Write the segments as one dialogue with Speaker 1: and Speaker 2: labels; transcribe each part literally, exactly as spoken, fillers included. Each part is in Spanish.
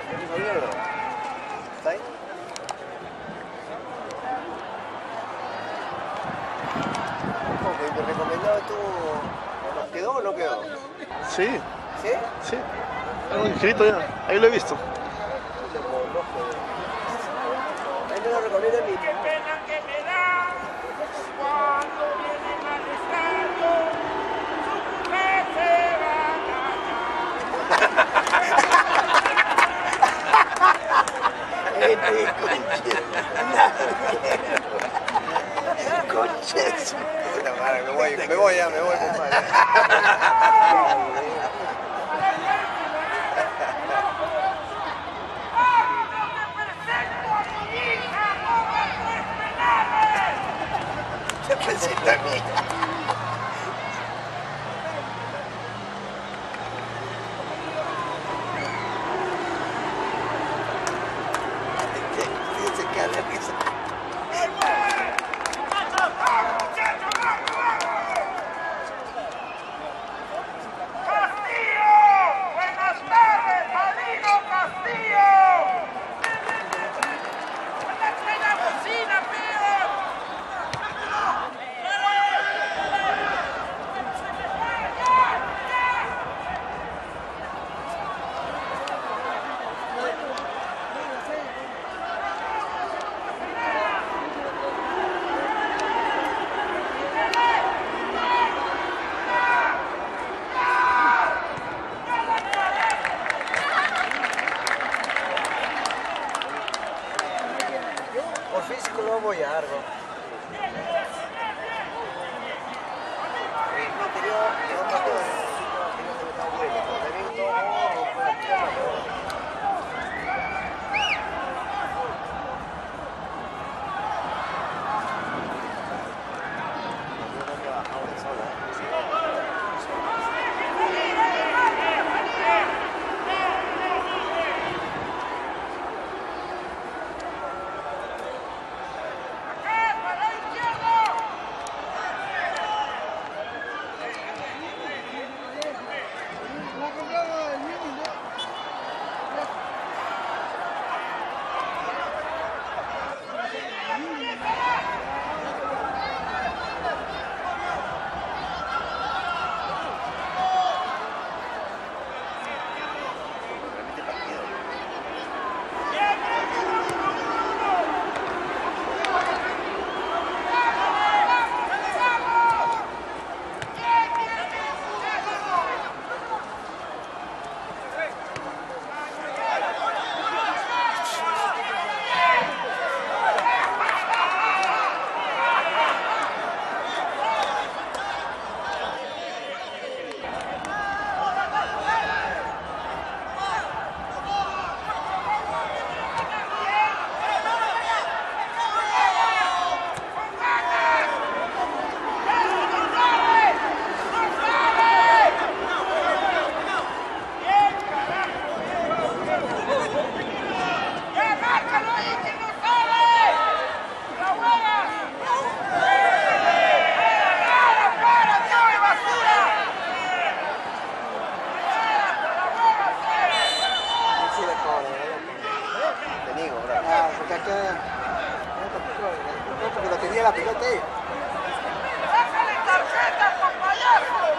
Speaker 1: ¿Está bien o no? ¿Está ahí? ¿Cómo que te recomendaba estuvo? ¿Nos quedó o no quedó?
Speaker 2: Sí.
Speaker 1: ¿Sí?
Speaker 2: Sí. Algo inscrito ya. Ahí lo he visto.
Speaker 1: Ahí no lo recomiendo ni.
Speaker 3: Qué pena que me da cuando vienen al estadio, su mujer se va
Speaker 1: Este conche. Conches. Puta madre, me voy, me voy ya, me voy, compadre. ¿Qué presenta a mí? Se cae la risa. Por físico lo voy a algo. Porque lo tenía la pelota ahí.
Speaker 3: ¡Sácale tarjeta, payaso!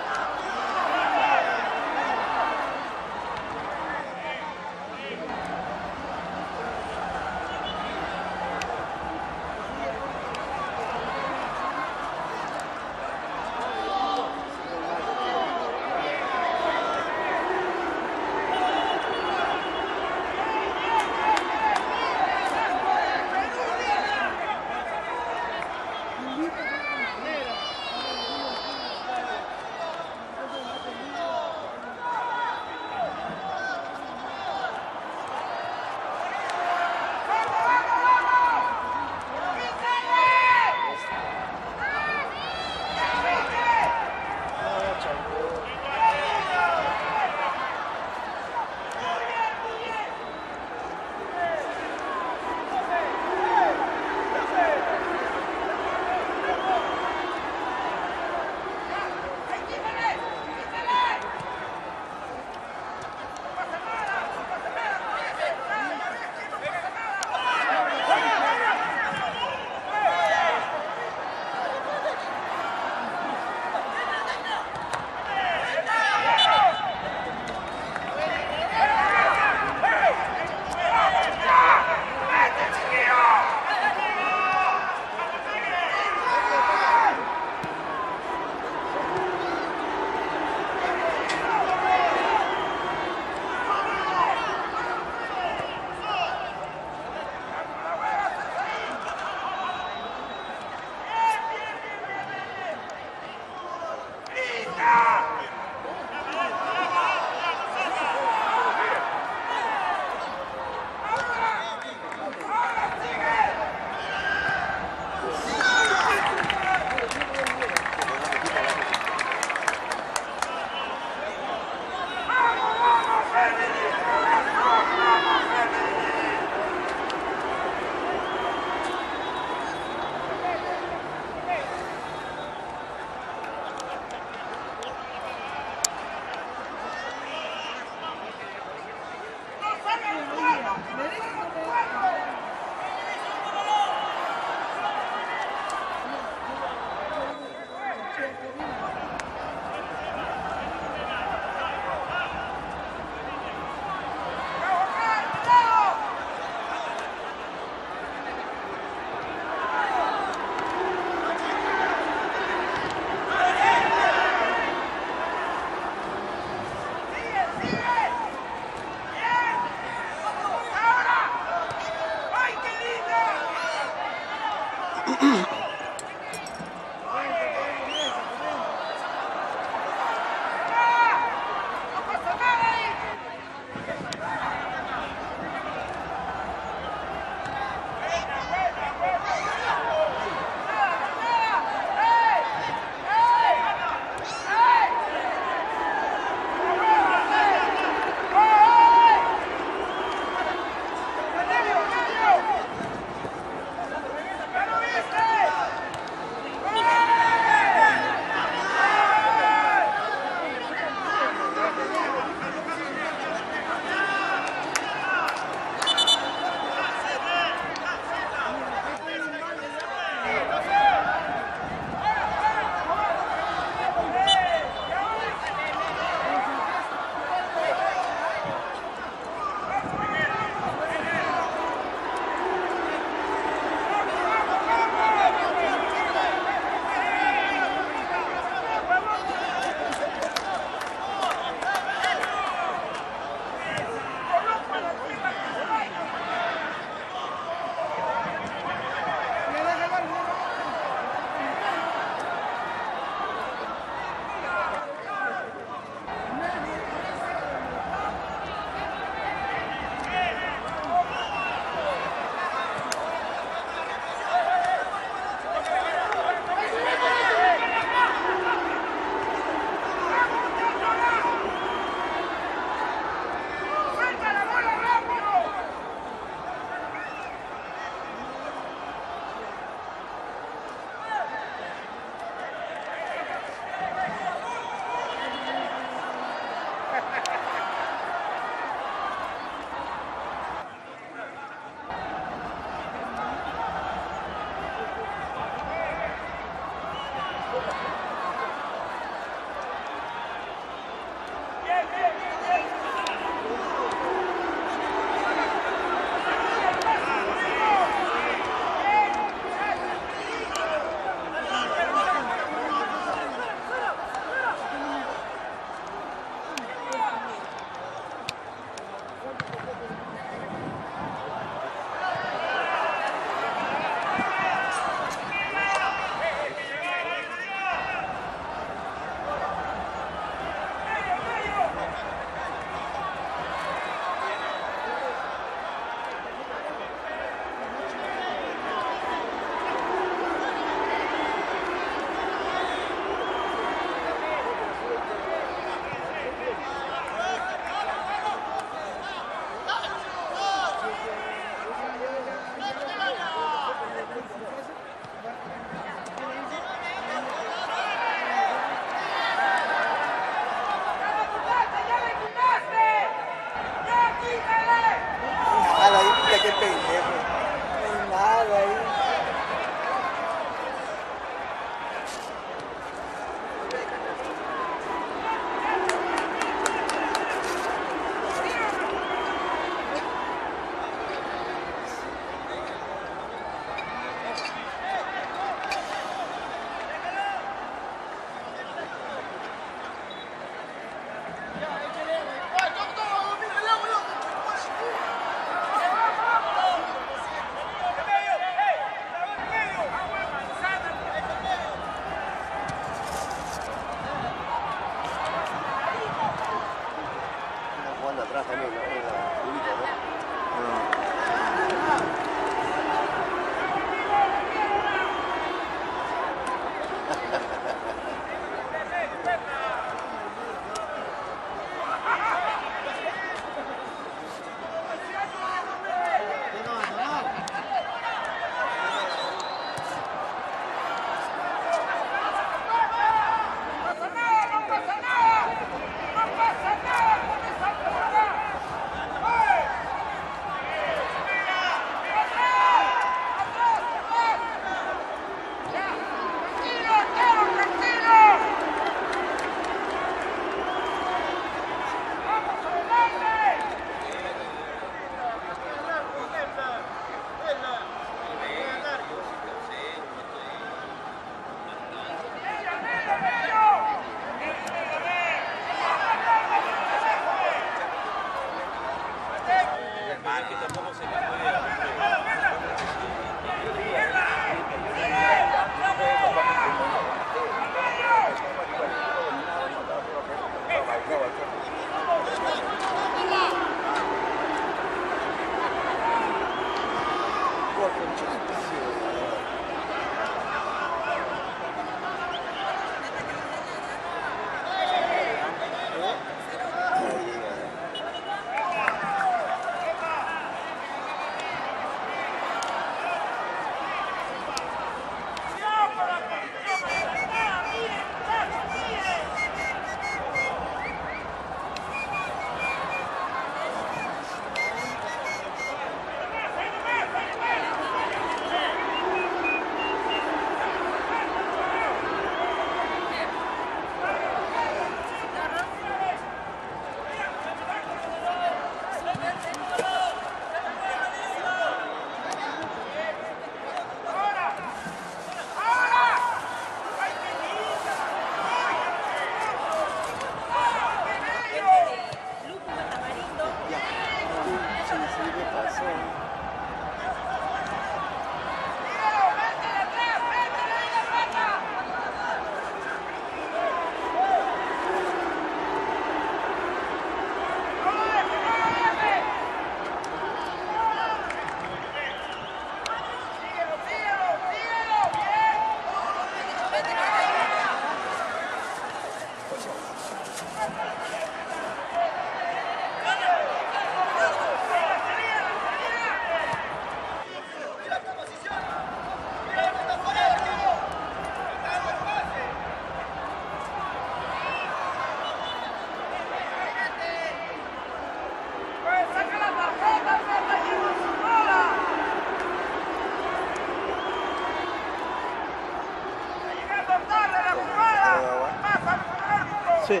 Speaker 2: Sí.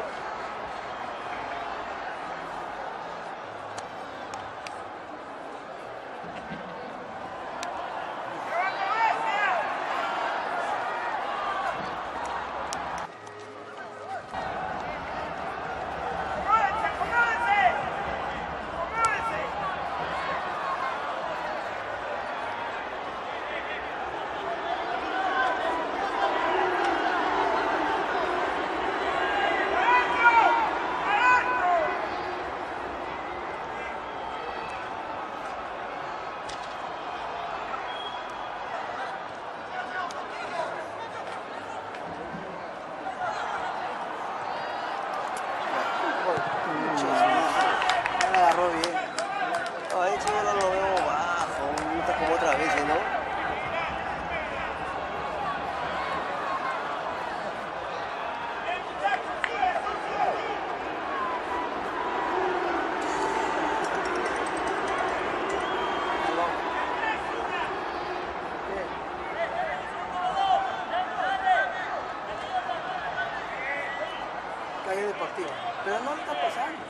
Speaker 1: La agarró bien. No, ahí chico no lo veo bajo, no está como otra vez, ¿no?
Speaker 4: Calle deportiva. Pero no está pasando.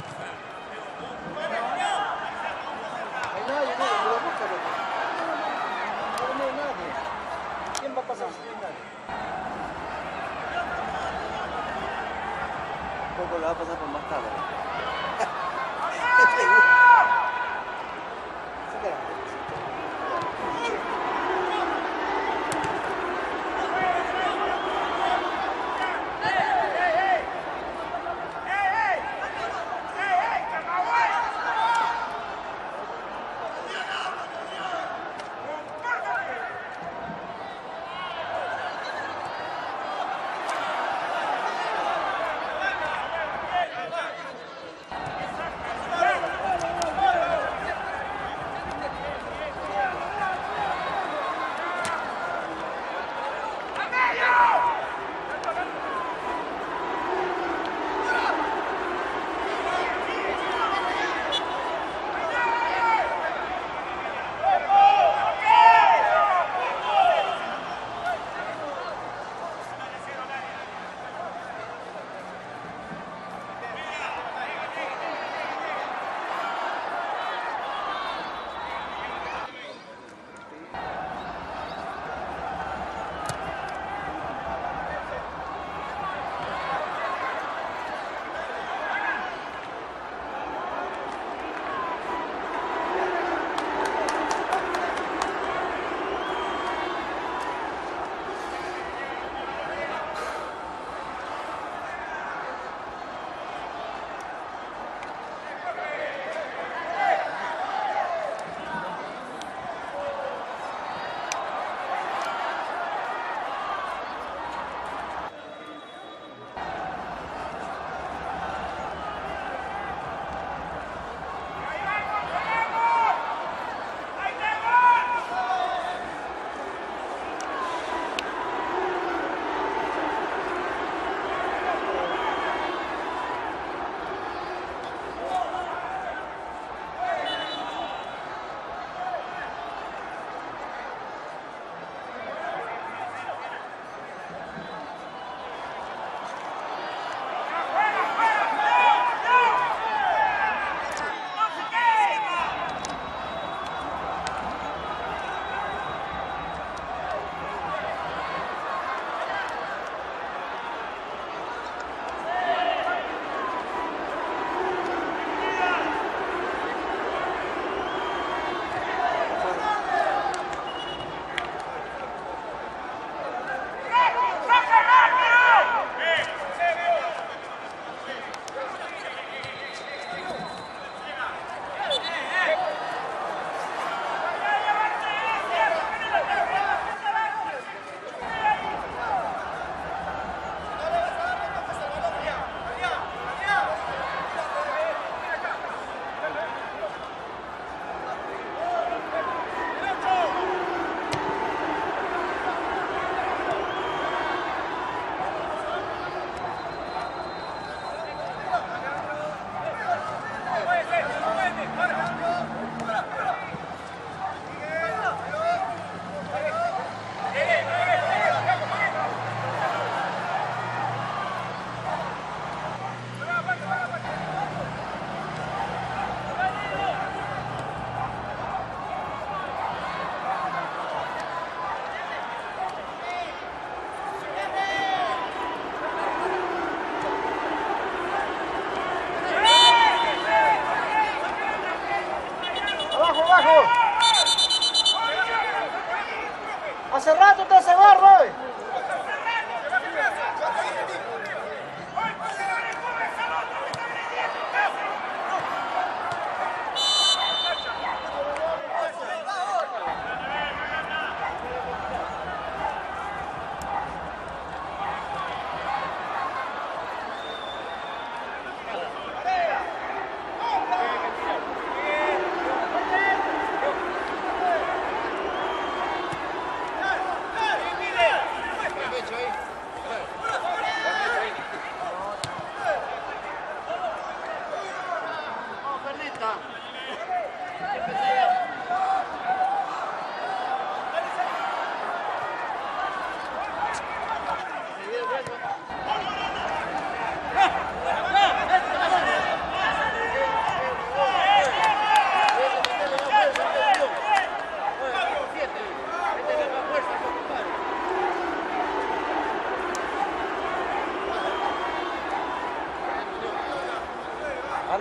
Speaker 4: Hay nadie, no, no lo busca, loco. No, no hay nadie. ¿Quién va a pasar? No hay nadie.
Speaker 1: Poco le va a pasar por más tarde.
Speaker 4: Se queda.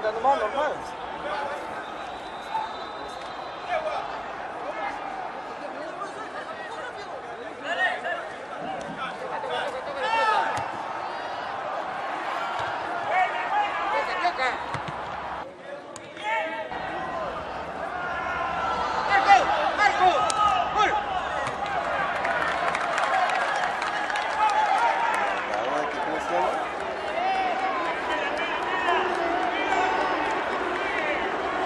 Speaker 4: anda nomás, normal.
Speaker 1: ¿Cómo se llama?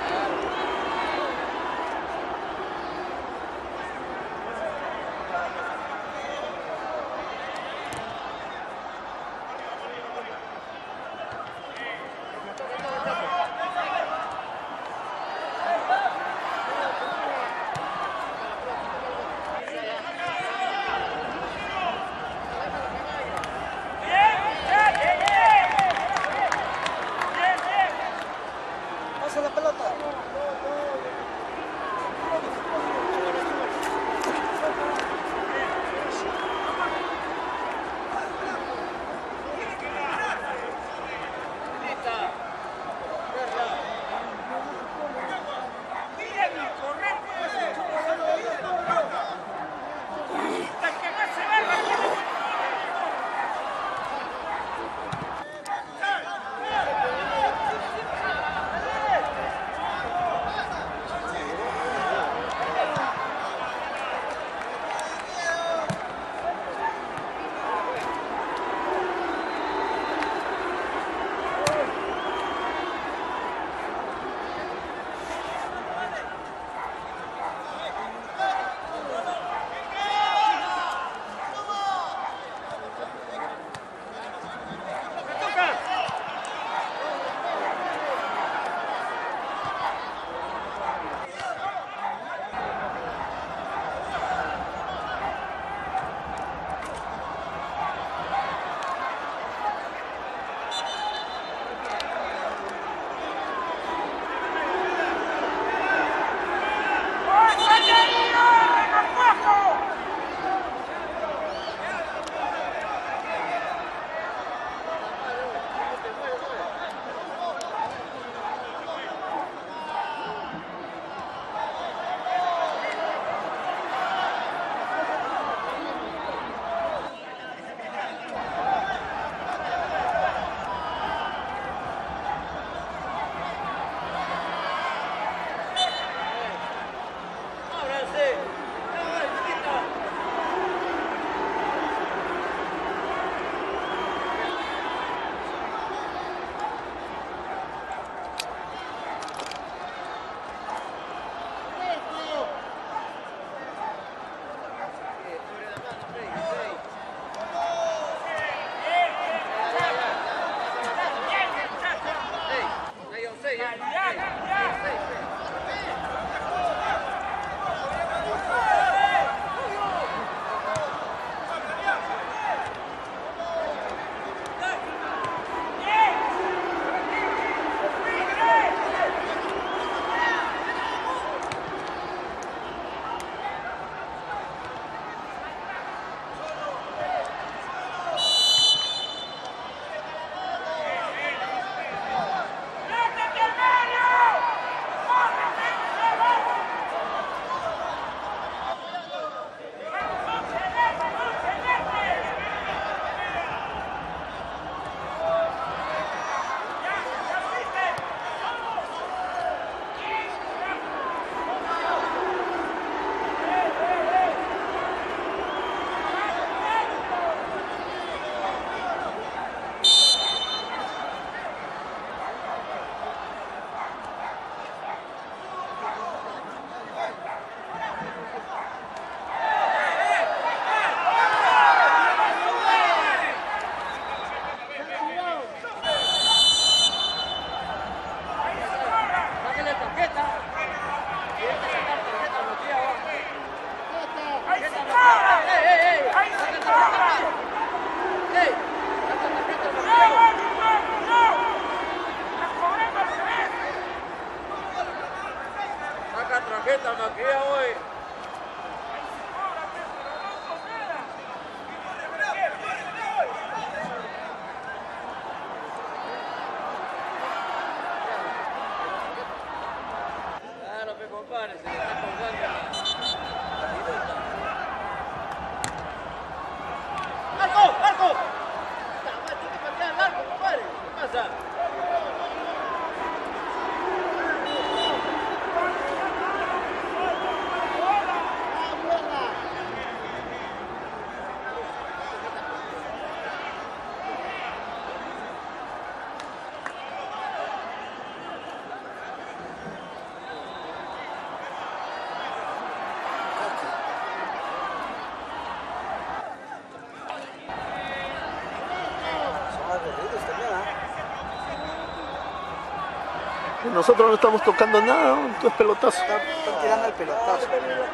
Speaker 2: Nosotros no estamos tocando nada, ¿no? Esto es pelotazo.
Speaker 4: Están, están tirando el pelotazo.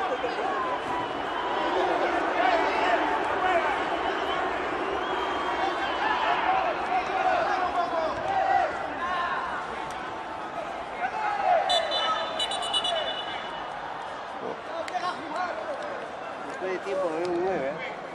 Speaker 1: Después de tiempo me veo un nueve.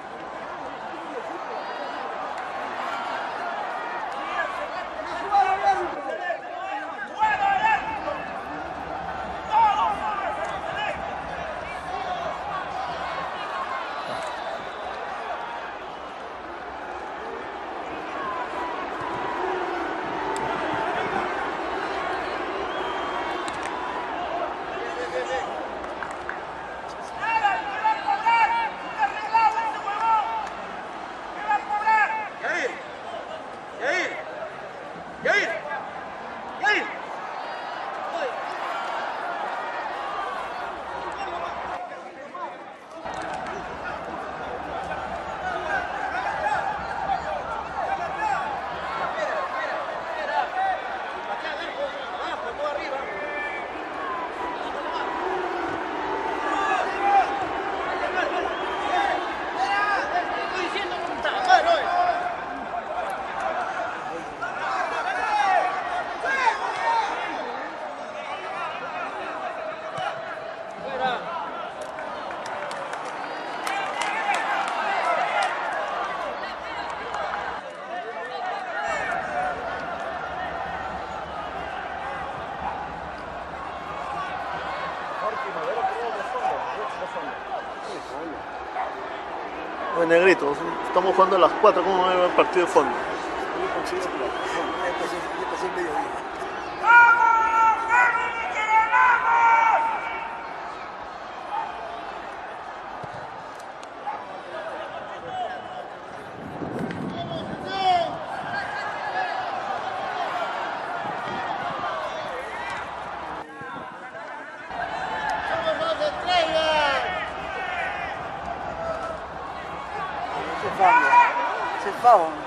Speaker 2: Oye, negrito, estamos jugando a las cuatro, ¿cómo va el partido de fondo?
Speaker 1: Yo consigo que ya pasé, ya pasé el mediodía. Ese es Fabio. Ese es Fabio.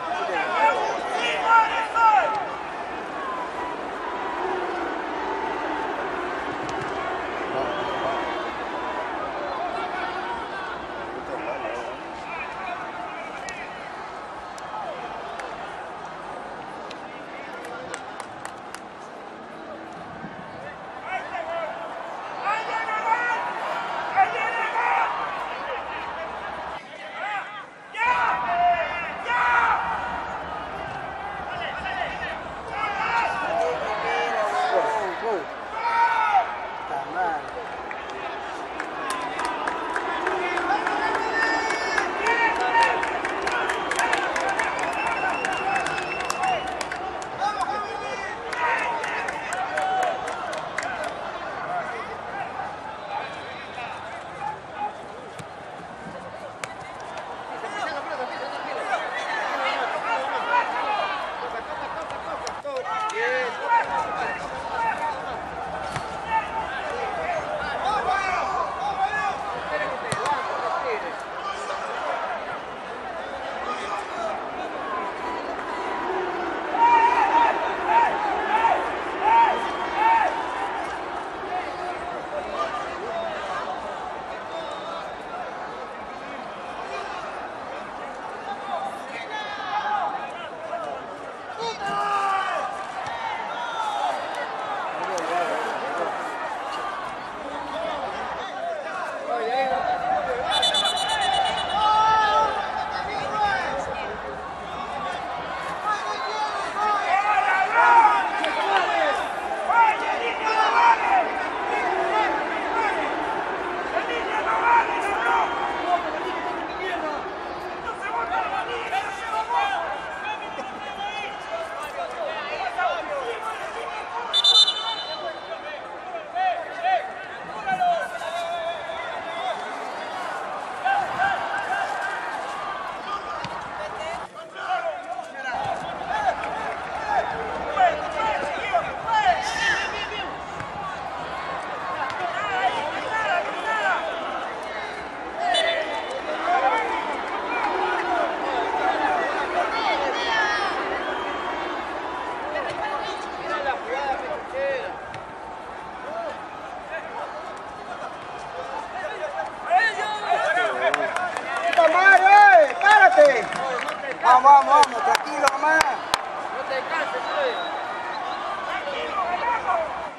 Speaker 4: Vamos, vamos, vamos, tranquilo nomás.
Speaker 3: No te canses, pues. Tranquilo, ganamos.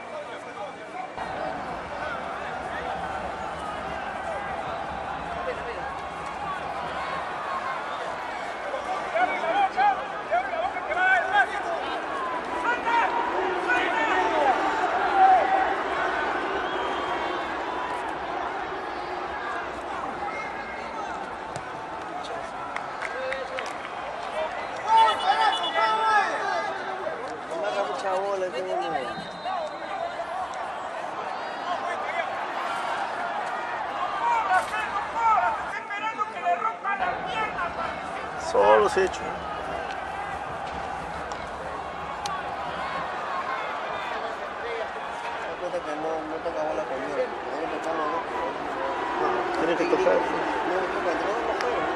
Speaker 1: Agarra mucha bola, este boludo.
Speaker 2: Solo se echa.
Speaker 1: Me da cuenta que no, no toca bola conmigo. Tengo que tocar los dos.
Speaker 2: Tiene que tocar.
Speaker 1: No, toca entre los dos juegos.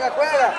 Speaker 4: juega, juega.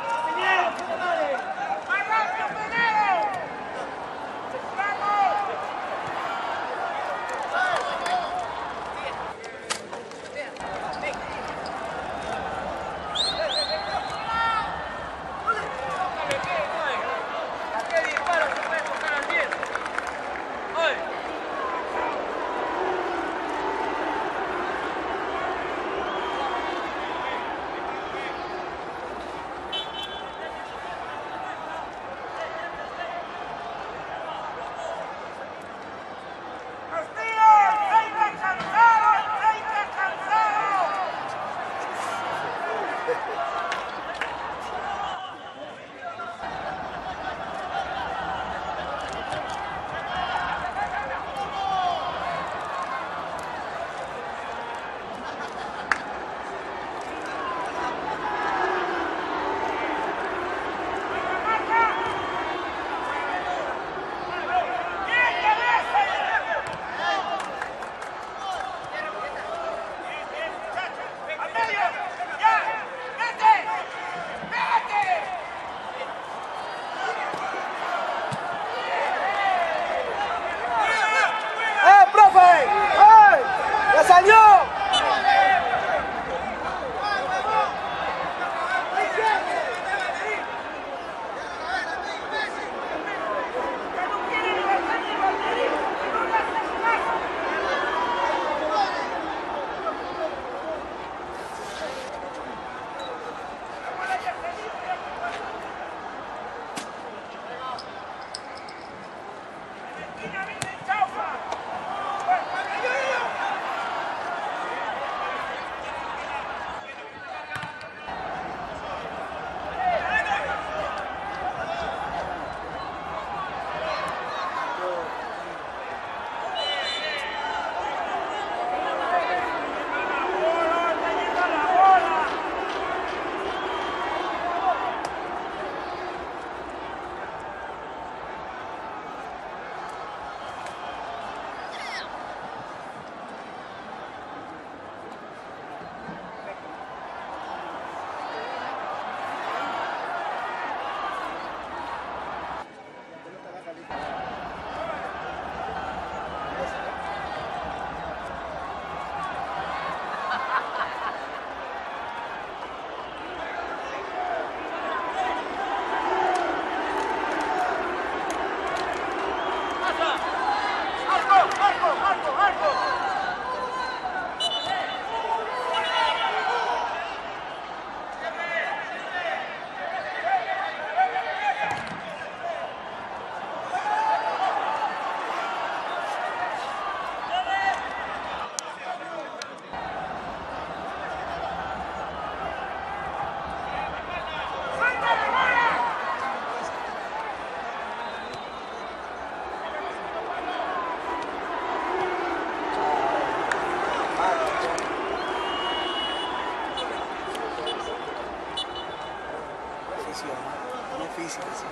Speaker 1: difícil, sí.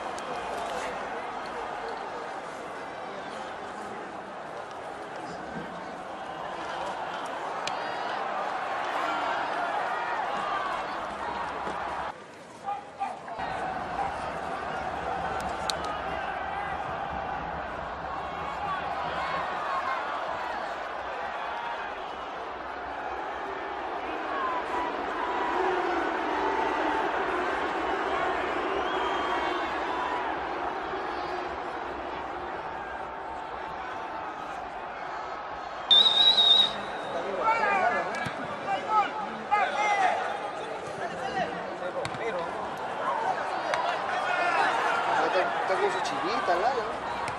Speaker 4: Está con su chivita al lado.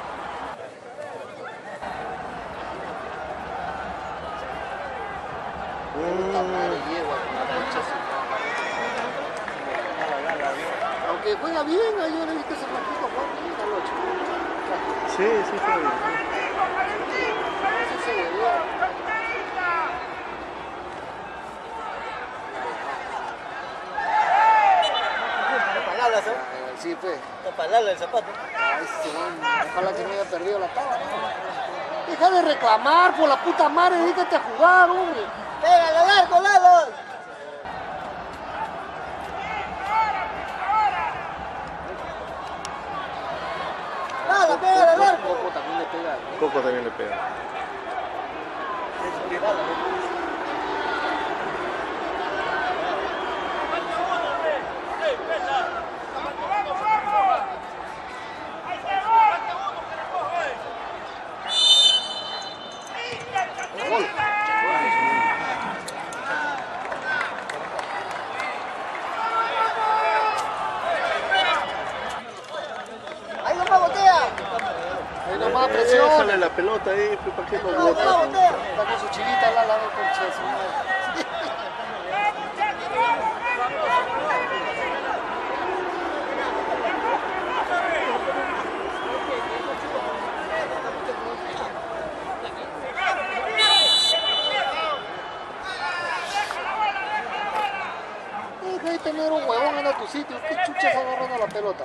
Speaker 4: Puta madre, yegua, la concha su madre. Aunque juega bien, yo le dije que ese partido juega bien al ocho.
Speaker 2: Sí, sí, juega bien.
Speaker 4: Sí se le dio.
Speaker 1: Palabras, ¿eh?
Speaker 4: Sí, pues.
Speaker 1: Está palabra el zapato.
Speaker 4: Ay, sí, ojalá que no haya perdido la tabla. Deja de reclamar, por la puta madre, dedícate a jugar, hombre.
Speaker 1: ¡Pégale largo, lados!
Speaker 2: Paco también le pega.
Speaker 4: Ahí nomás botea. Ahí nomás presión.
Speaker 2: Déjale la pelota ahí, ¿para qué lo
Speaker 4: No,
Speaker 2: bota?
Speaker 4: no, botea. Está con su chivita al lado, concha de su madre. Deja de tener un huevón en tu sitio. ¿Qué chuchas agarrando la pelota?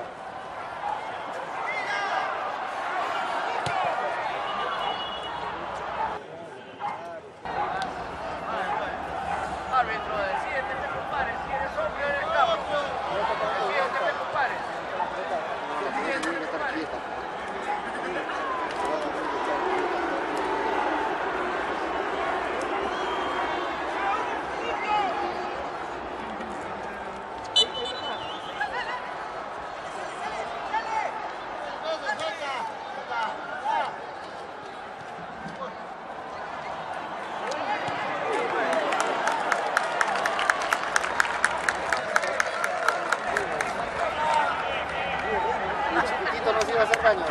Speaker 3: Árbitro, decídete, te compares. Si eres obvio, eres campo. Decídete, te compares.
Speaker 4: Tiene que estar quieta. El chiquitito nos iba a hacer daño.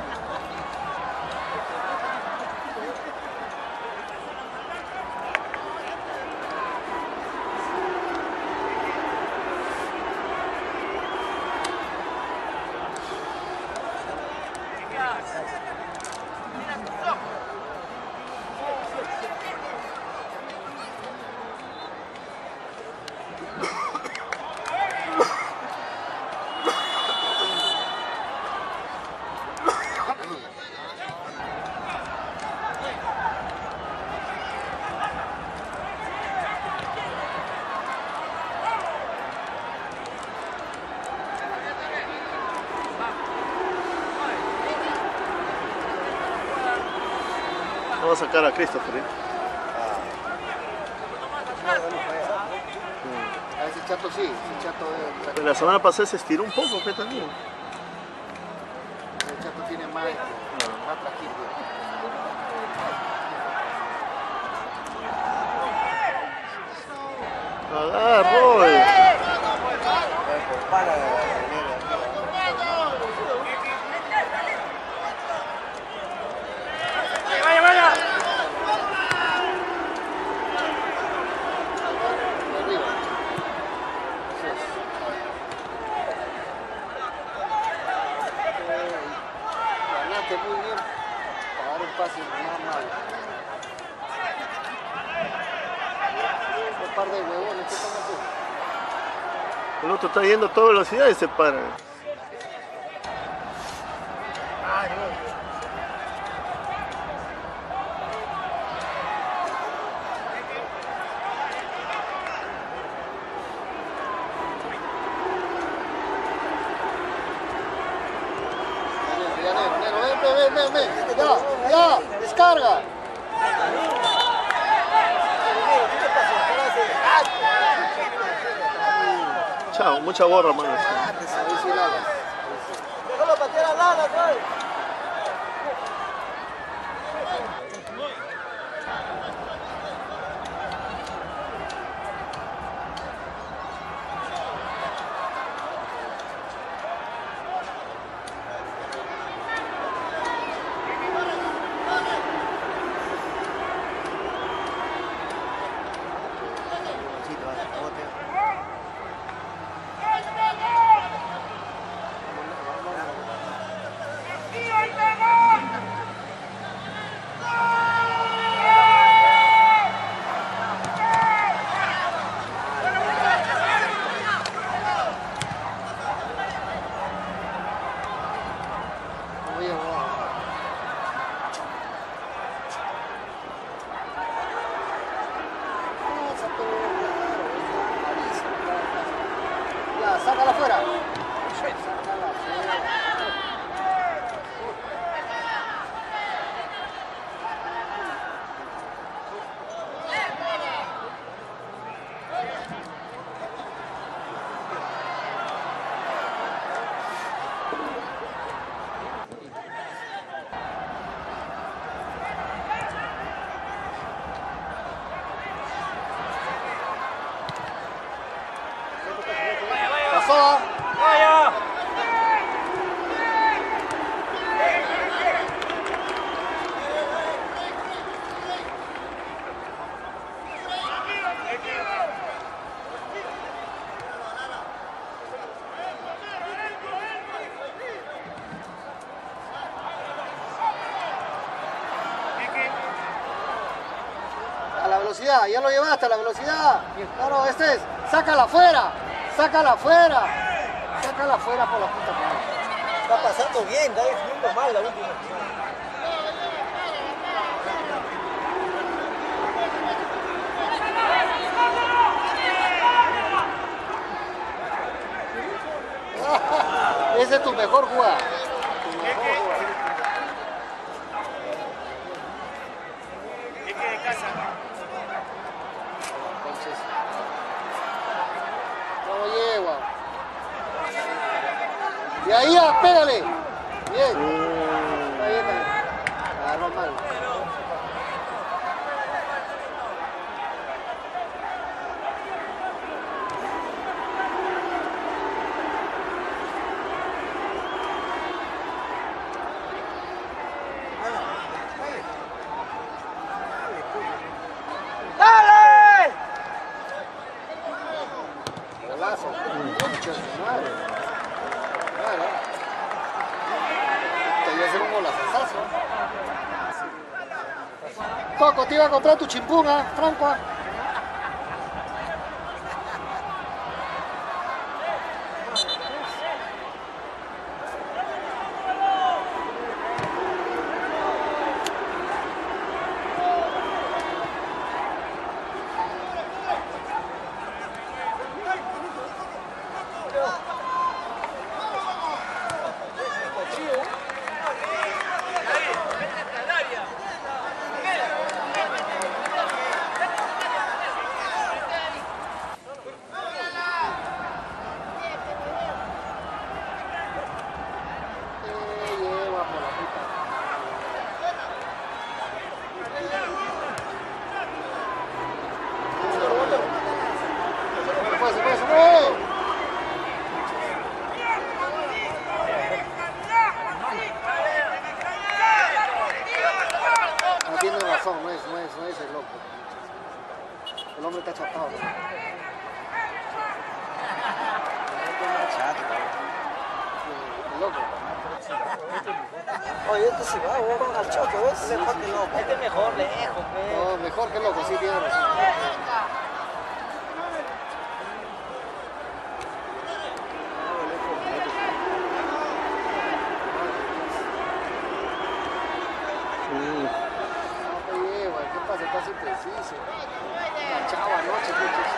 Speaker 2: Vamos a sacar a Christopher, ¿eh?
Speaker 4: A ese chato sí, ese chato, eh,
Speaker 2: Pero la semana pasada se estiró un poco, ¿qué también?
Speaker 4: ese chato tiene más, más traquillo.
Speaker 2: Agarro. eh.
Speaker 1: Para.
Speaker 3: Vaya, vaya.
Speaker 4: Arriba. Eso es. Ganaste muy bien para dar un pase más malo. Un par de huevones, ¿qué están haciendo?
Speaker 2: El otro está yendo a toda velocidad y se para.
Speaker 4: Nero, Nero, ven, ven, ven, ven, ya, ya, descarga.
Speaker 2: Chao, mucha borra, mano.
Speaker 4: Ahí sí la hagas.
Speaker 1: Déjalo patear al lado, pues.
Speaker 4: Sácala afuera. pasó.
Speaker 3: ¡Vaya!
Speaker 4: A la velocidad, ya lo llevaste a la velocidad. Claro, este es, sácala afuera, sácala afuera, sácala afuera por la puta madre.
Speaker 1: Está pasando bien, está definiendo mal la última.
Speaker 4: Esa es tu mejor jugada. Tu mejor jugada.
Speaker 3: Es que de casa.
Speaker 4: Entonces, no lleva. Y ahí, ah, pégale. Bien. Está bien, está bien. Agarró mal.
Speaker 3: ¡Dale!
Speaker 4: Golazo. Mucho de su madre. Claro. Te voy a hacer un golazazo. Coco, te iba a comprar tu chimpunga, Franco. ah. Eh, lleva por la puta. Se fue, se fue, se fue. No tiene razón, no es, no es, no es el loco. El hombre está chapado. ¿no? El loco.
Speaker 1: Oye, este sí va, vamos al choque, ¿ves? Sí, mejor que loco. Este es mejor lejos,
Speaker 4: No, mejor que el loco, sí tiene razón.
Speaker 2: Mm.
Speaker 4: No te lleva, ¿qué pasa? Casi preciso. La chava anoche,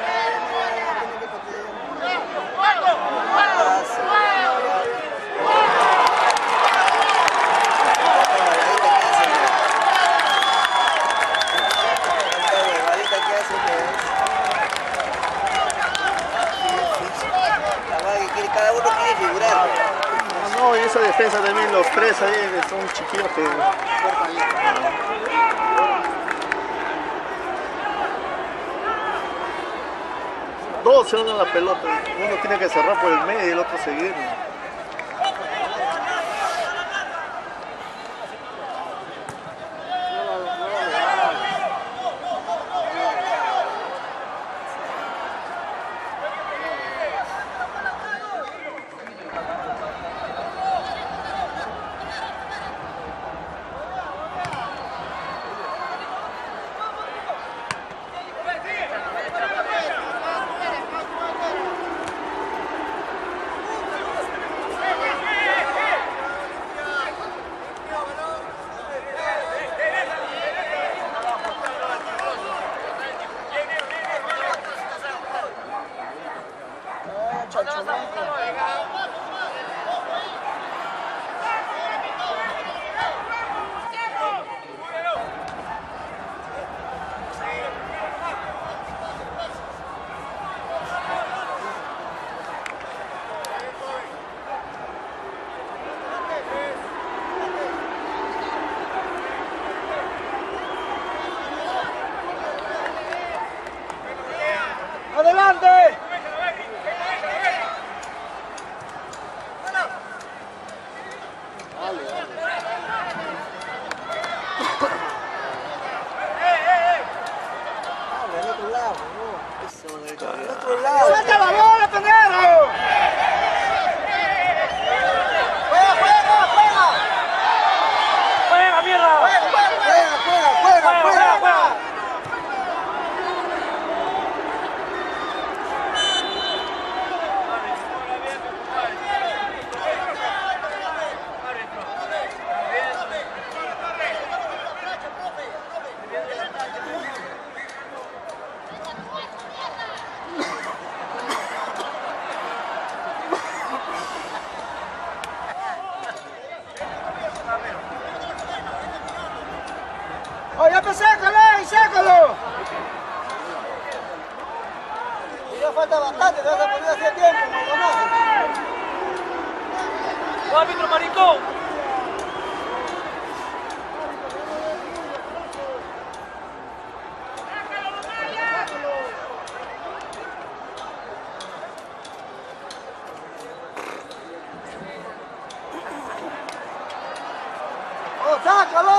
Speaker 1: cada uno quiere figurar.
Speaker 2: No, y esa defensa también, los tres ahí que son chiquillos que... Dos se van a la pelota, uno tiene que cerrar por el medio y el otro seguir.
Speaker 3: ¡Adelante!
Speaker 1: Al otro lado.
Speaker 3: ¡Suelta la bola, pendejo!
Speaker 4: ¡Juega, juega, juega!
Speaker 3: ¡Juega, mierda!
Speaker 4: ¡Juega, juega, juega, juega!
Speaker 3: ¡Juega, juega! ¡Oye, pues sácalo ahí, sácalo!
Speaker 4: Y ya falta bastante, te vas a poner hace tiempo, mamá.
Speaker 3: ¡Árbitro, maricón!
Speaker 4: ¡Oh, sácalo!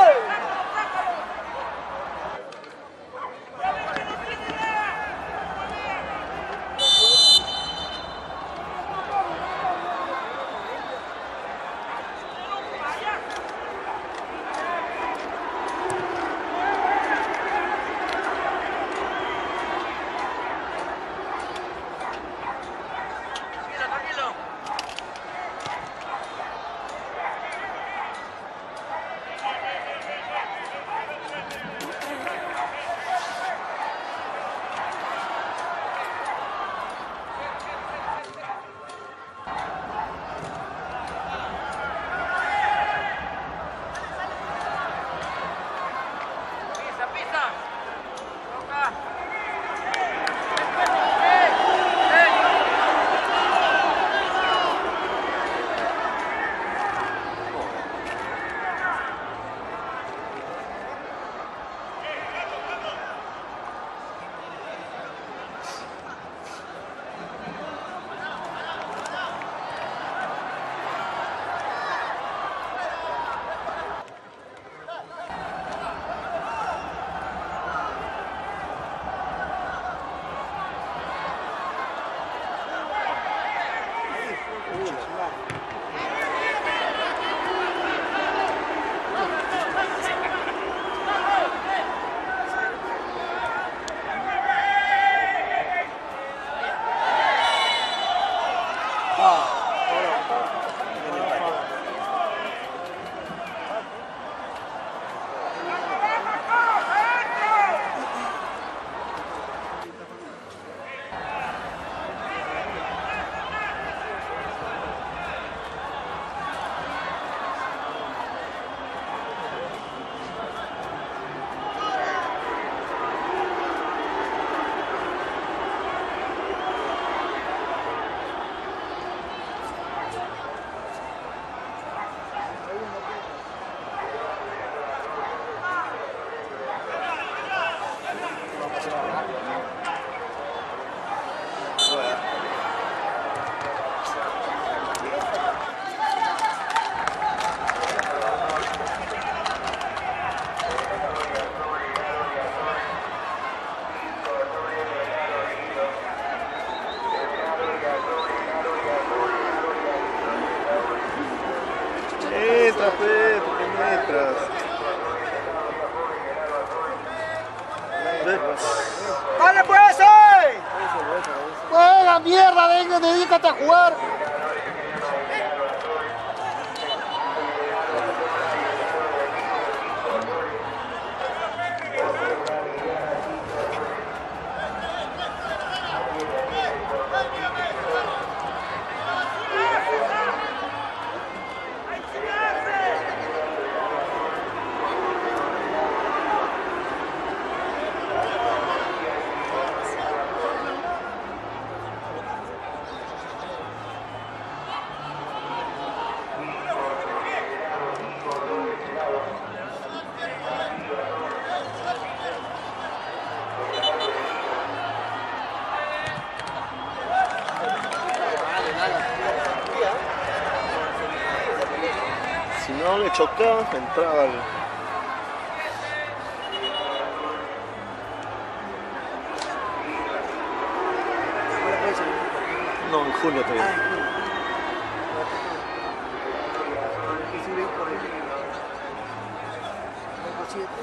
Speaker 2: Entra, Pedro, ¿por qué no entras?
Speaker 3: ¡Dale pues, eh!
Speaker 4: ¡Juega, mierda! Venga, dedícate a jugar.
Speaker 2: Si no le chocaba, entraba el... No, en junio
Speaker 1: Ah,
Speaker 2: todavía.
Speaker 1: en junio. Que sí ven por ahí. Tengo siete.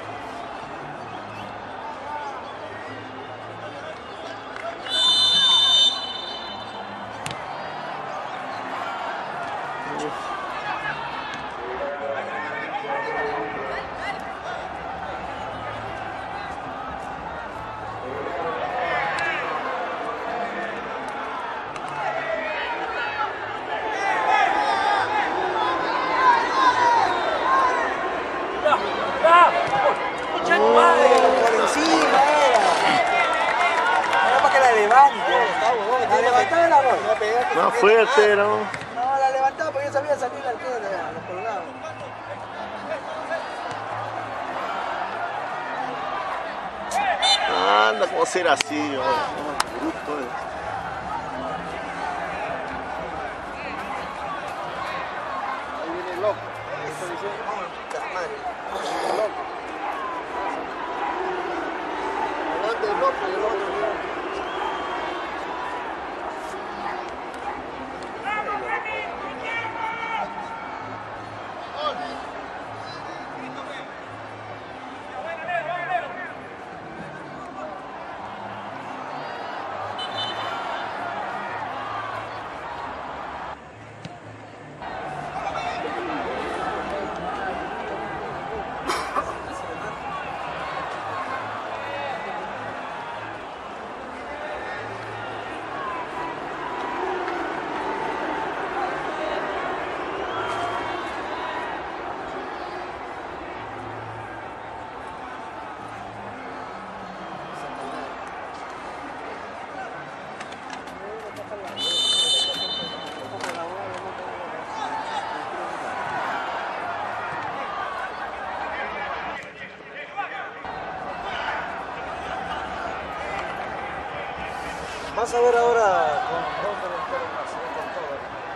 Speaker 1: Por encima era. Era para que la levante. La levantaba la voz.
Speaker 2: Más fuerte, ¿no?
Speaker 1: No, la levantaba porque yo sabía salir al arquero de los colgados.
Speaker 2: Anda, ¿cómo ser así? Oh, oh, bruto, eh.
Speaker 4: Ahí viene el loco.
Speaker 1: Puta madre.
Speaker 4: El loco. Hablando del loco y el otro.
Speaker 1: Vas a ver ahora con dos delanteros más, ¿eh? Con todo.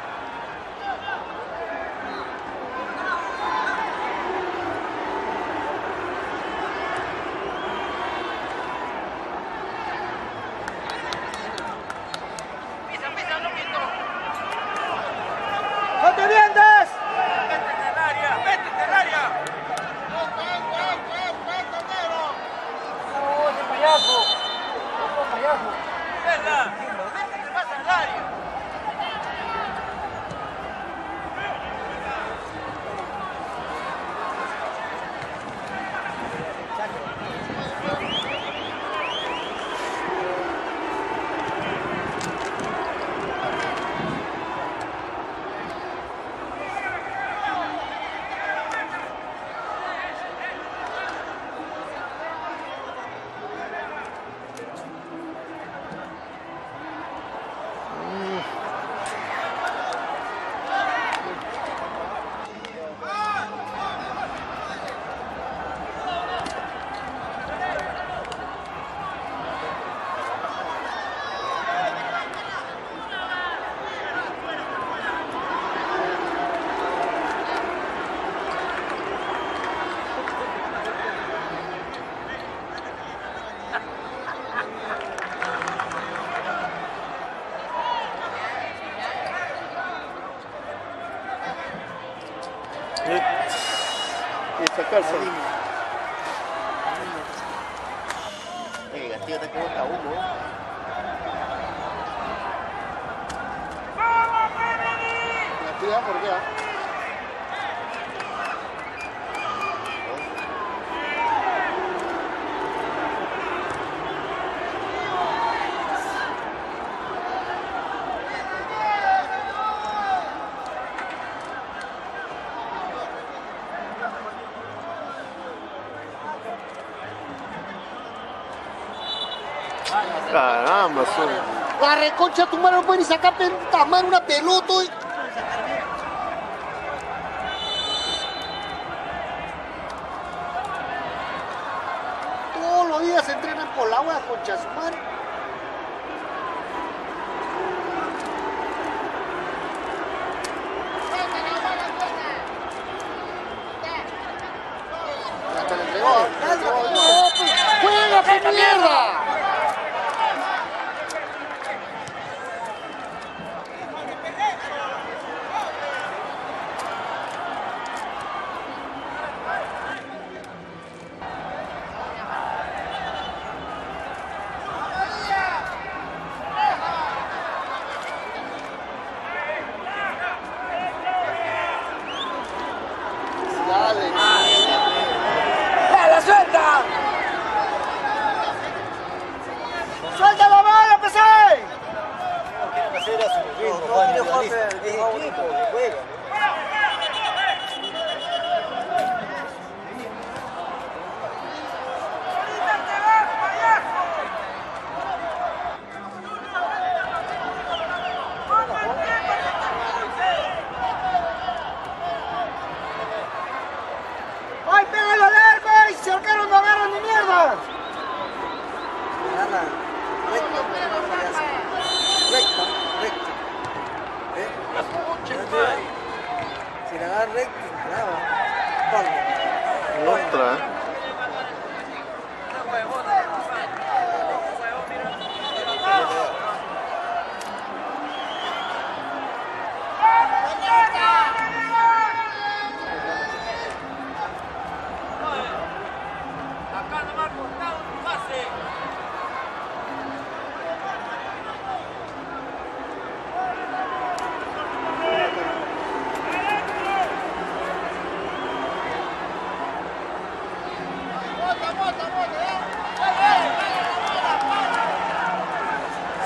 Speaker 3: Pisa, pisa, no pito.
Speaker 1: ¡No te mientas!
Speaker 3: Métete en el área, métete en el área.
Speaker 1: ¡Oye, payaso! ¡Otro payaso!
Speaker 3: Verla, métete más al área.
Speaker 2: Y sacarse.
Speaker 1: Eh, Castillo está que bota humo.
Speaker 4: La tía, ¿por qué?
Speaker 2: Caramba, son.
Speaker 4: La reconcha tu madre no puede ni sacar tamar una pelota. Y... Todos los días se entrenan por la agua, concha su madre. Hasta le entregó. Le entregó. No, pues, ¡juega, pues, mierda!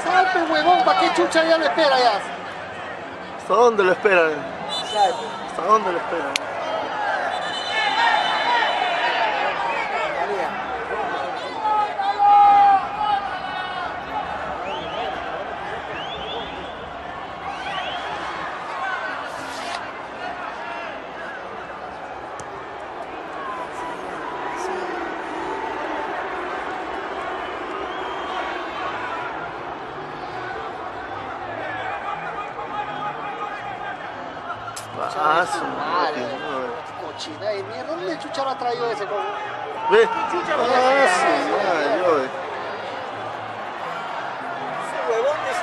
Speaker 4: Salpe, huevón, ¿para qué chucha ya lo espera ya?
Speaker 2: ¿Hasta dónde lo esperan?
Speaker 1: Salpe.
Speaker 2: ¿Hasta dónde lo esperan?
Speaker 1: María.
Speaker 2: Ah, su
Speaker 4: Madre,
Speaker 2: madre.
Speaker 4: cochina de mierda, ¿dónde chucha lo ha traído ese cojo?
Speaker 2: Ve. Ah, su madre, yo, eh.
Speaker 1: Ese huevón es...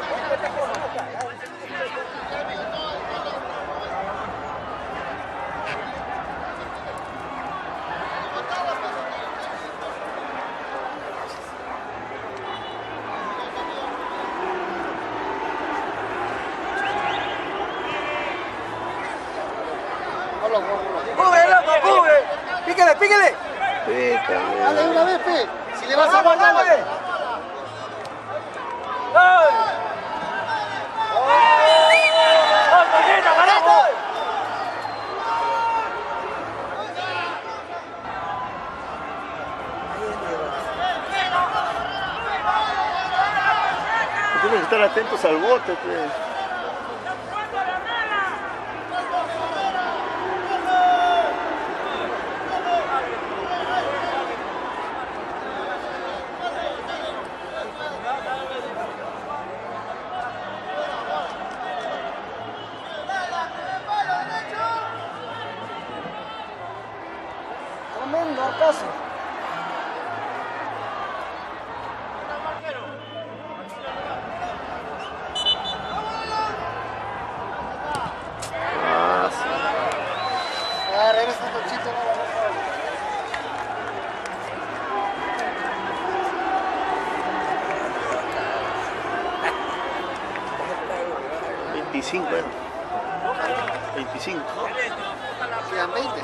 Speaker 4: Hola, hola, hola.
Speaker 1: ¡Cubre, loco, cubre! ¡Píquele, píquele!
Speaker 2: Pícale.
Speaker 4: Dale de una vez, pe. Si le vas a dar, dale.
Speaker 1: ¡Ay! ¡Oh, Coqueta, carajo!
Speaker 2: Tienen que estar atentos al bote, pues.
Speaker 1: Tremendo arcazo.
Speaker 2: Ah, su
Speaker 4: Ah, regresa Tochito, no, no, no.
Speaker 2: veinticinco, eh. veinticinco.
Speaker 4: Quedan veinte.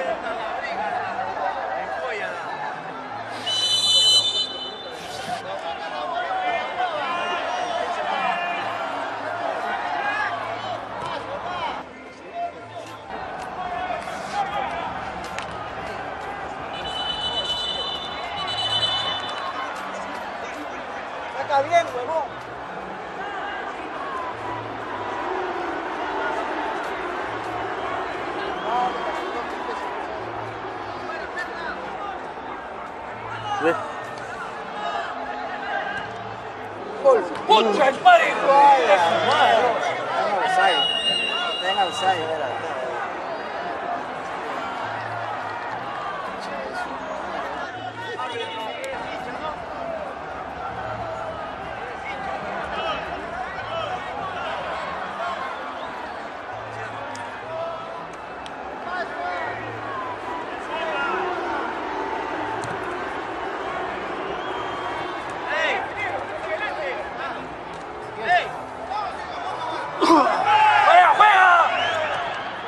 Speaker 1: Saca bien, huevón.
Speaker 2: Ve.
Speaker 1: Gol. ¡Pucha, el padre! Está en outside. Está en outside, mira. ¡Juega, juega!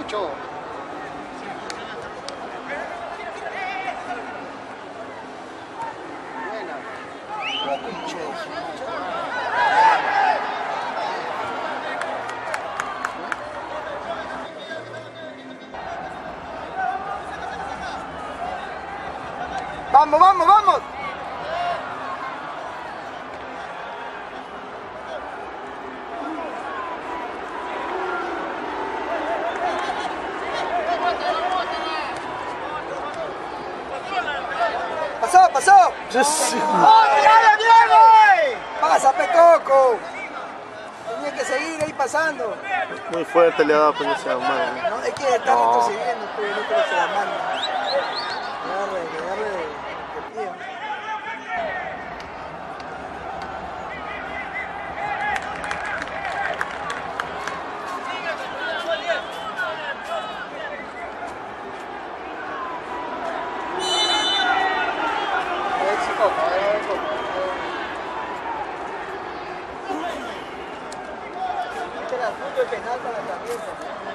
Speaker 4: mucho.
Speaker 1: Vamos, vamos, vamos. Pasó, pasó. ¡Oh, dale, Diego! Pasa, Petoco. Tenía que seguir ahí pasando.
Speaker 2: Muy fuerte le ha dado pues ese mano.
Speaker 1: No, es que está
Speaker 2: No.
Speaker 1: retrocediendo, pues no creo que se la manda. Agarre, agarre de pie. Este era el punto de penal para la cabeza.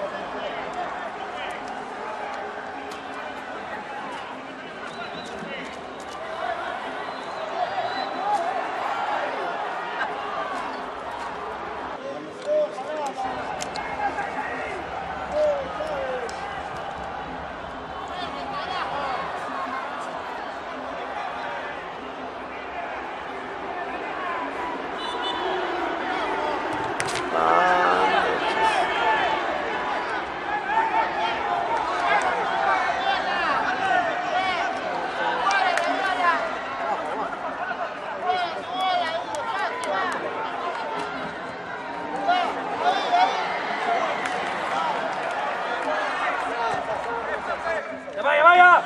Speaker 3: ¡Vaya, vaya!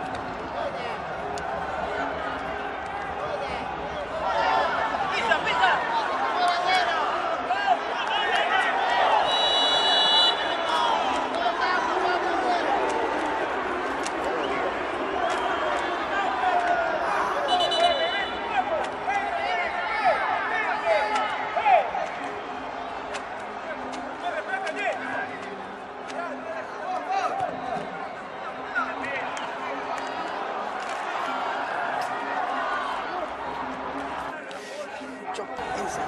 Speaker 1: Mucho piensa.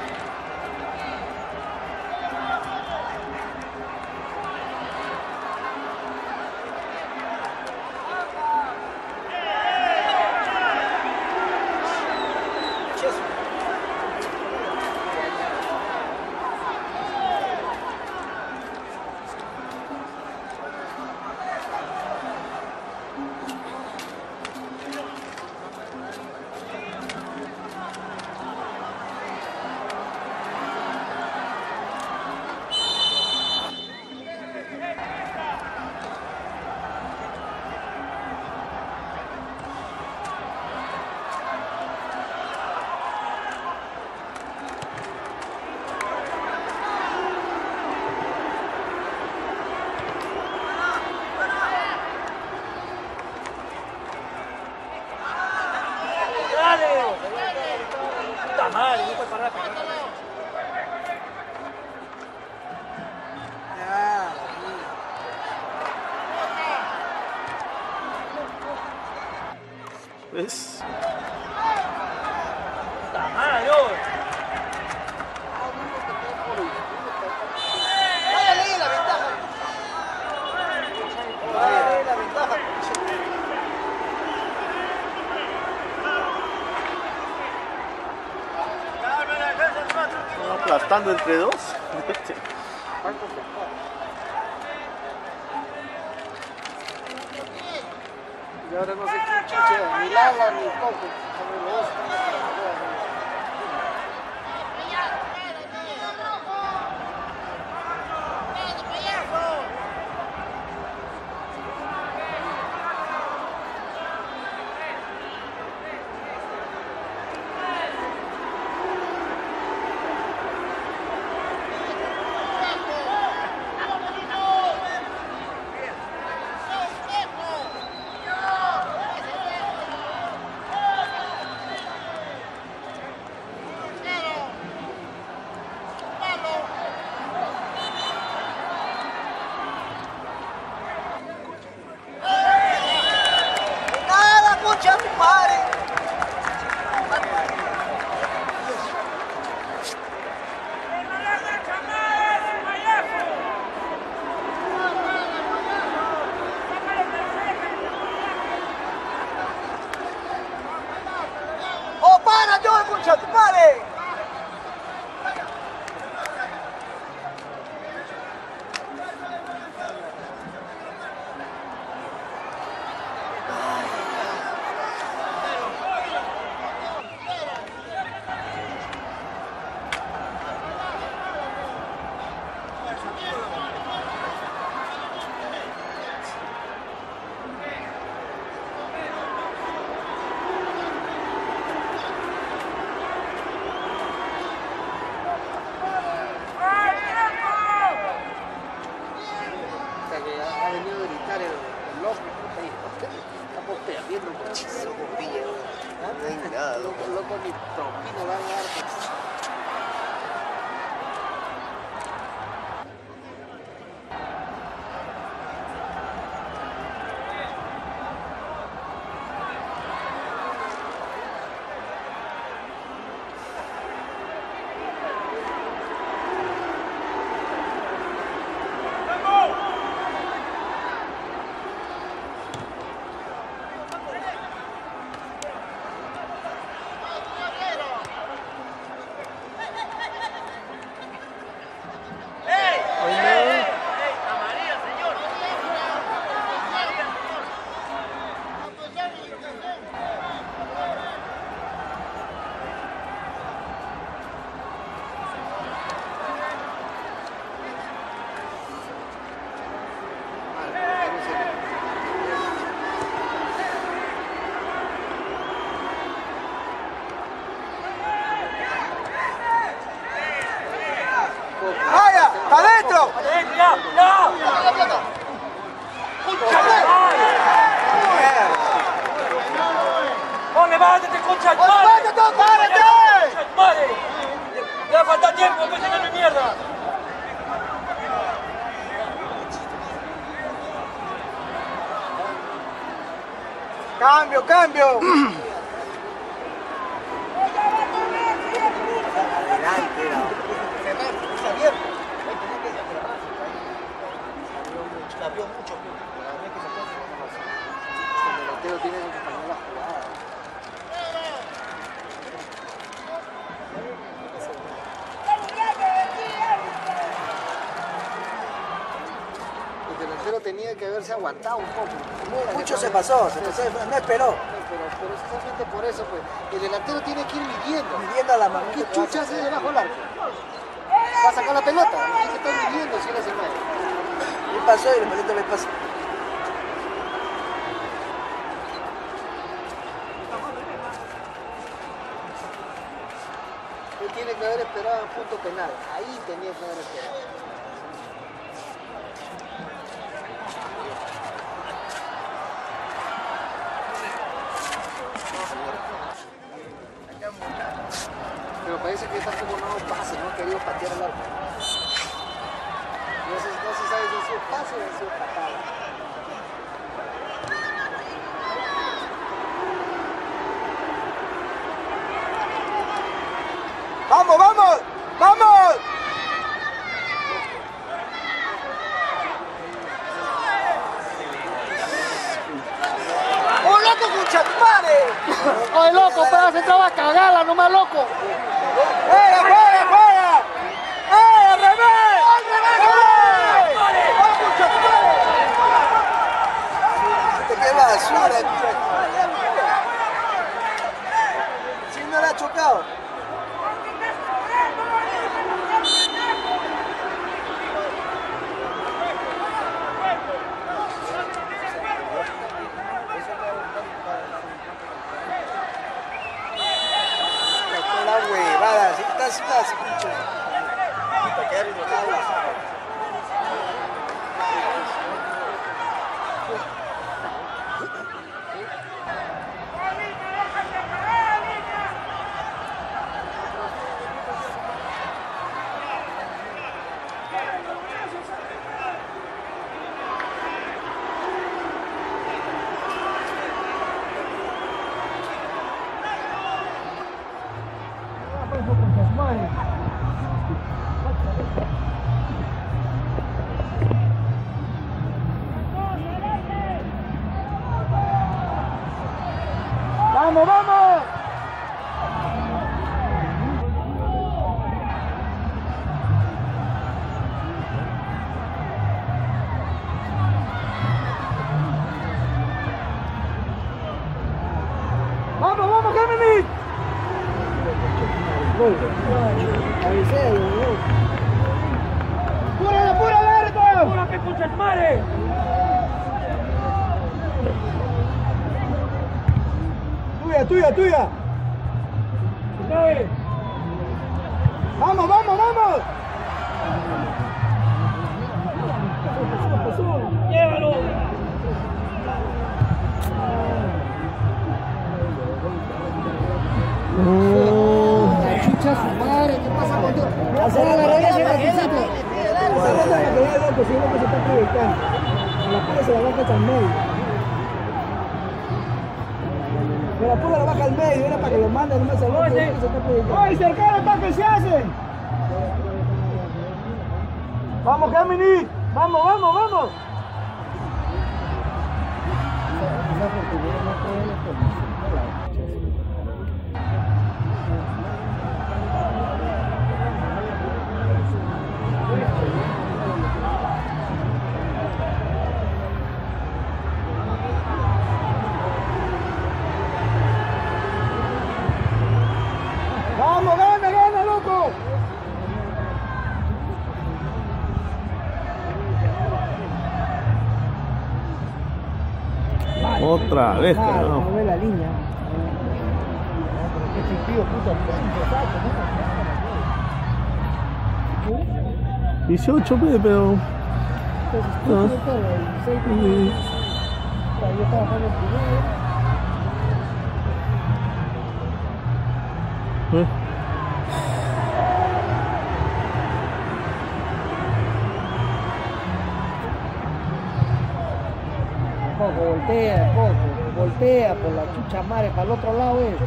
Speaker 3: ¡Puta madre! No puede parar.
Speaker 1: Ya.
Speaker 2: ¿Ves?
Speaker 3: ¡Puta madre! Oh.
Speaker 1: Dale la ventaja. Dale la ventaja.
Speaker 2: Están aplastando entre dos.
Speaker 4: Y ahora no sé quién chucha, ni Lala ni Coco. Sobre los dos están aplastados.
Speaker 1: ¡Vaya! ¡Está adentro!
Speaker 3: ¡Ya! ¡Ya! ¡No, levántate, concha de madre!
Speaker 1: ¡Levántate, párate!
Speaker 3: ¡Concha de madre! ¡Ya falta tiempo, estoy llenando mierda!
Speaker 1: ¡Cambio, cambio! Adelante, era. Está abierto. La vio mucho.
Speaker 4: El delantero tiene que acompañar la jugada. El delantero tenía que haberse aguantado un poco.
Speaker 1: Mucho se pasó, se pasó, no esperó.
Speaker 4: Pero, pero precisamente por eso, pues, el delantero tiene que ir midiendo.
Speaker 1: Midiendo a la mano.
Speaker 4: ¿Qué chucha hace debajo del arco? Va a sacar la pelota, tiene que estar midiendo si él es el nueve.
Speaker 1: ¿Qué pasó? Y el pelota le pasa.
Speaker 4: Él tiene que haber esperado en punto penal. Ahí tenía que haber esperado. Pero parece que está como no pase, no ha querido patear el arco. No se, no se sabe si ha sido pase o ha sido patada.
Speaker 1: ¡Vamos, vamos! ¡Vamos! ¡Oh, loco, concha tu madre!
Speaker 4: ¡Oye, loco! ¡Para se entraba a cagarla, no más loco!
Speaker 1: ¡Fuera, fuera, fuera! ¡Eh, al revés! ¡Al revés! ¡Oh, concha tu madre! ¡Qué basura, tío! Si no la ha chocado. La huevada, así está así, así, pinche. ¡Vamos, vamos! ¡Vamos, vamos, Géminis! ¡Pura, pura, Berto!
Speaker 3: ¡Pura que concha de madre!
Speaker 1: ¡Tuya, tuya, tuya!
Speaker 3: ¡Nueve!
Speaker 1: ¡Vamos, vamos, vamos!
Speaker 3: ¡Llévalo!
Speaker 4: La chucha su madre, ¿qué pasa con Dios? Hacer la regla en el principio.
Speaker 1: Pero la pura la baja al medio, era para que lo manden, no me salvó. ¡Oye, cercano para que se hace! ¡Vamos, Géminis! ¡Vamos, vamos, vamos! ¡Vamos, gana, gana, loco!
Speaker 2: Otra vez, carajo.
Speaker 1: No ve la línea. Qué chiquillo, puto.
Speaker 2: dieciocho, pe, pero. No. Sí.
Speaker 4: Yo estaba jugando el primero.
Speaker 2: ¿Eh?
Speaker 4: Poco, voltea, poco, voltea por la chucha madre para el otro lado, eh.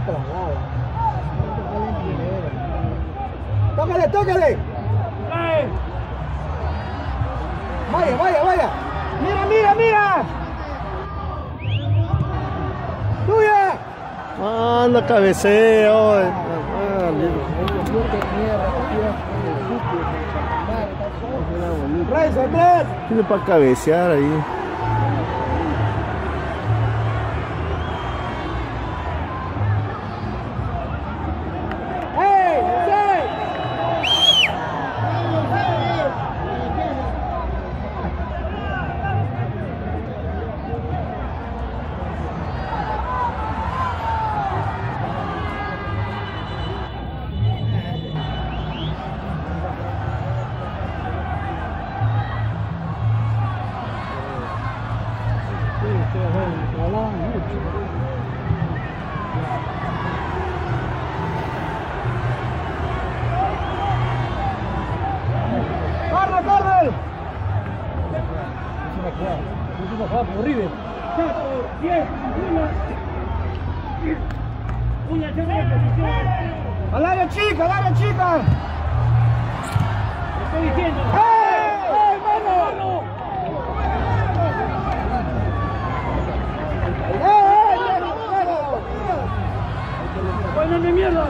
Speaker 4: ¡Tócale, tócale! ¡Vaya, vaya, vaya! ¡Mira, mira, mira! ¡Tuya!
Speaker 2: Anda, cabeceo. Ah,
Speaker 4: ¡Reyes, Andrés!
Speaker 2: tiene para cabecear ahí.
Speaker 4: ¡Corre, corre! Horrible. ¡Al área chica, al área chica!
Speaker 3: Estoy diciendo.
Speaker 4: ¡Eh! ¡Eh, mano! ¡Eh, eh, mano!
Speaker 3: ¡Bueno, de mierda!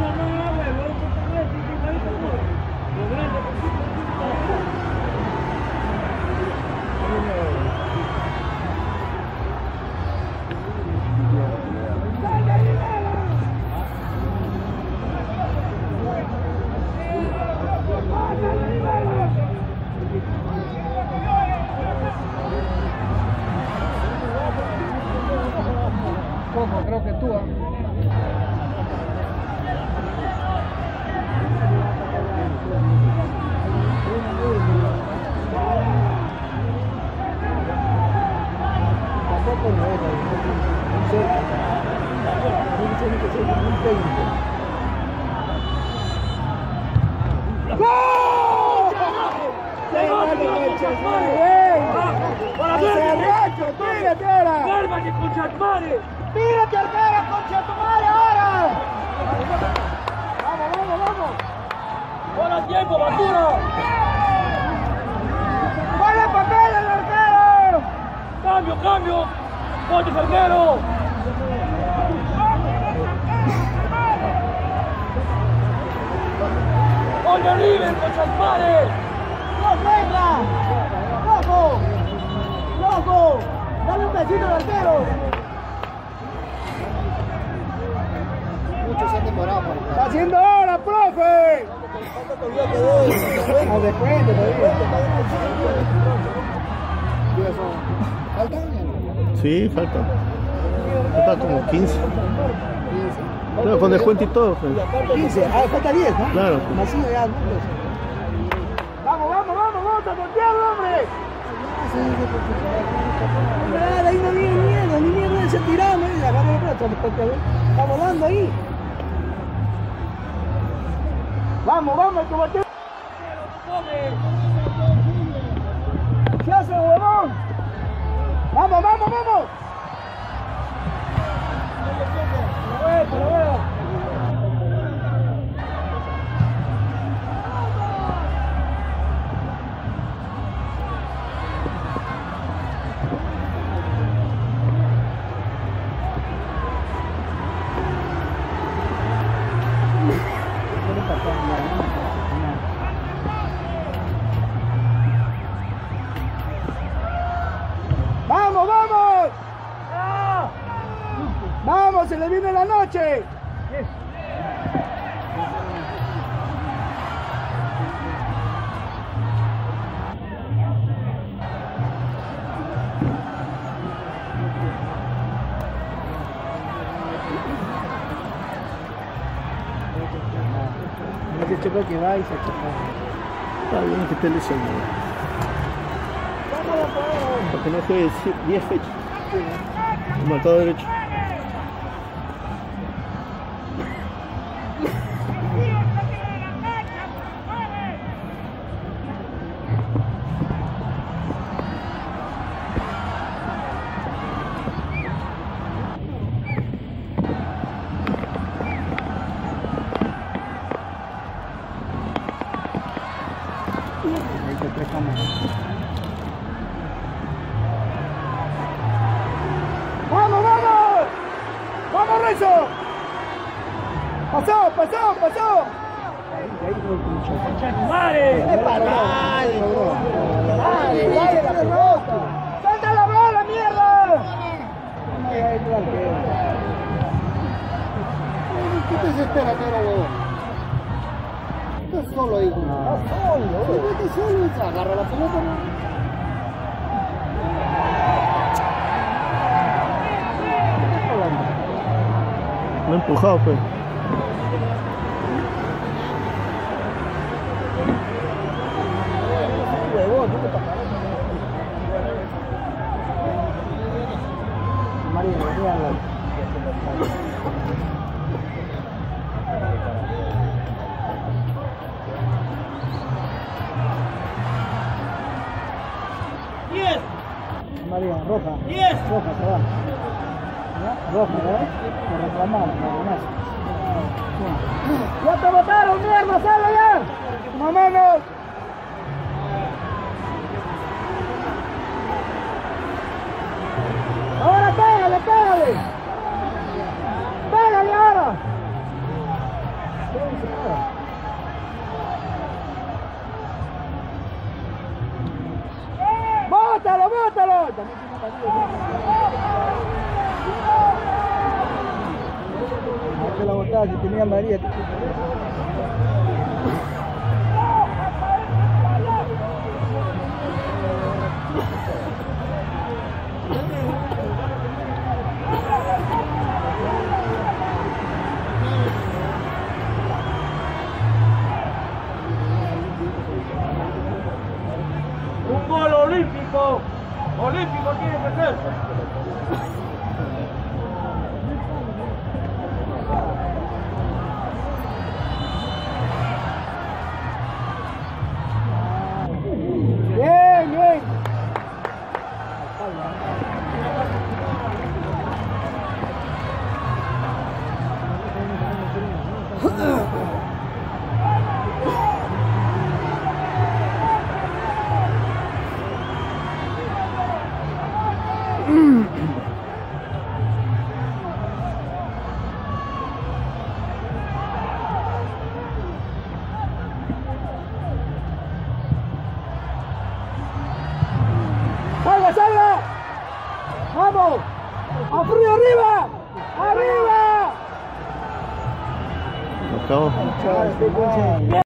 Speaker 4: Poco, creo que tú, ¿eh? Tampoco no es, en serio. Tiene que ser como un técnico. ¡Gol! ¡Qué malo, conchas, madre! ¡Hace rato! ¡Tírate ahora!
Speaker 3: ¡Cálmate, concha de tu madre!
Speaker 4: ¡Tírate al cara, concha tu madre, ahora! ¡Vamos, vamos, vamos!
Speaker 3: ¡Ahora tiempo, basura!
Speaker 4: ¡Ponle papel al arquero!
Speaker 3: ¡Cambio, cambio! ¡Ponte, arquero! ¡Gol de River, concha de tu madre!
Speaker 4: ¡No venga! ¡Loco! ¡Loco! ¡Dale un besito al arquero! Muchos se han demorado por ¡está haciendo hora, profe! No depende, ¿faltan?
Speaker 2: Sí, falta. Falta como quince. Claro, con descuento y todo. Pues.
Speaker 4: quince, ah, falta diez, ¿no?
Speaker 2: Claro.
Speaker 4: Así ya, no, vamos, vamos, vamos, vamos, a voltearlo, hombre. Nada, ahí no viene miedo, ni miedo de se tirado, ¿eh? Agarra el plato, estamos dando ahí. Vamos, vamos, que volteo. ¿Qué hace, huevón? Vamos, vamos, vamos. Lo veo, lo veo. ¡Vamos, vamos! ¡Vamos, se le viene la noche! Ese chico que va y se choca.
Speaker 2: Está bien que esté lesionado. Porque no juegue diez fechas. El marcador derecho.
Speaker 1: ¡Vamos, vamos! ¡Vamos, Renzo! ¡Pasó, pasó, pasó! ¡Madre! ¡Es para dale, dale, dale la pelota! ¡Salta la bola, mierda!
Speaker 4: ¿Qué te desespera, negro, huevón? Estás solo ahí, güey. Estás solo, güey. Estás solo, se agarra la pelota, ¿no?
Speaker 2: Lo he empujado, pues.
Speaker 1: María, venía la...
Speaker 3: diez,
Speaker 1: María, roja.
Speaker 3: diez.
Speaker 1: Roja, se va. ¿Ya? Roja, ¿eh? Por reclamar, por ¡ya te botaron, mierda! ¡Sale ya! ¡Más o menos! ¡Ahora pégale, pégale! ¡Pégale ahora! ¡Bótalo, bótalo! Que la botaba, si tenía María.
Speaker 3: Un gol olímpico. Olímpico tiene que ser.
Speaker 1: Bien, bien. ¡Salga, salga! ¡Vamos! ¡A frío arriba! ¡Arriba!
Speaker 2: Acabo.